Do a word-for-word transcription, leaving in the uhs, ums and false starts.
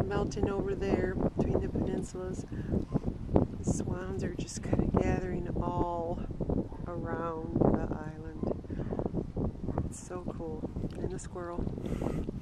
mountain over there between the peninsulas. The swans are just kind of gathering all around the island. It's so cool. And the squirrel.